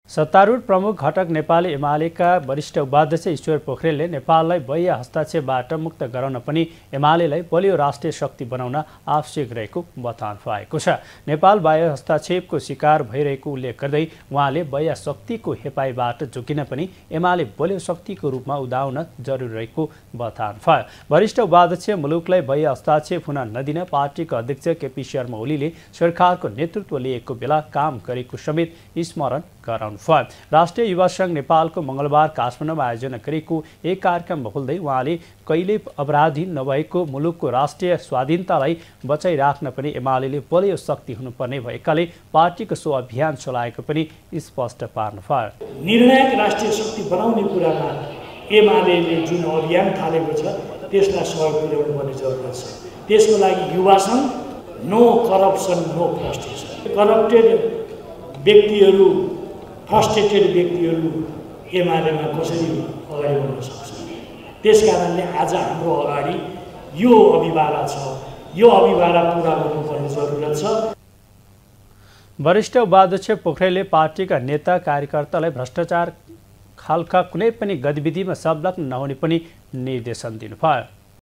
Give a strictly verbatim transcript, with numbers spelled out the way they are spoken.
सत्तारूढ प्रमुख घटक नेपाली एमालेका वरिष्ठ उपाध्यक्ष ईश्वर पोखरेलले नेपाललाई बाह्य हस्तक्षेपबाट मुक्त गराउन पनि एमालेलाई बलियो राष्ट्रिय शक्ति बनाउन आवश्यक रहेको बताउनु भएको छ। नेपाल बाह्य हस्तक्षेपको शिकार भइरहेको उल्लेख गर्दै उहाँले बाह्य शक्तिको हेपाइबाट झुकिन पनि एमाले बलियो शक्तिको रूपमा उदाउन जरुरी रहेको बताउनु भयो। वरिष्ठ उपाध्यक्ष मुलुकलाई बाह्य हस्तक्षेप हुन नदिन पार्टीको अध्यक्ष केपी शर्मा ओलीले सरकारको नेतृत्व लिएको बेला काम गरेको समेत स्मरण गराउनु भयो। राष्ट्रिय युवा संघ नेपालको मंगलबार काठमाडौँमा आयोजना गरेको एक कार्यक्रम बोल्दै उहाँले कहिले अपराधी नभएको मुलुकको राष्ट्रिय स्वाधीनतालाई बचाइराख्न पनि एमालेले बलियो शक्ति हुनुपर्ने भएकाले पार्टीको सो अभियान चलाएको पनि स्पष्ट पार्नु भयो। निर्णायक राष्ट्रिय शक्ति बनाउने कुरामा एमालेले जुन अभियान थालेको छ त्यसलाई सहयोग पुर्याउनु पर्ने जरुरत छ। त्यसको लागि युवा संघ no corruption no frustration, corrupted व्यक्तिहरू फ्रस्ट्रेटेड व्यक्तिहरू एमालेमा कसरी अगाडि बढ्न सक्छ। त्यसकारणले आज हाम्रो अगाडि यो अभिवारा छ, यो अभिवारा पुरा गर्नुपर्ने जरुरत छ। वरिष्ठ उपाध्यक्ष पोखरेलले पार्टीका नेता कार्यकर्तालाई भ्रष्टाचार खालका कुनै पनि गतिविधिमा संलग्न नहुने पनि निर्देशन दिनुभयो।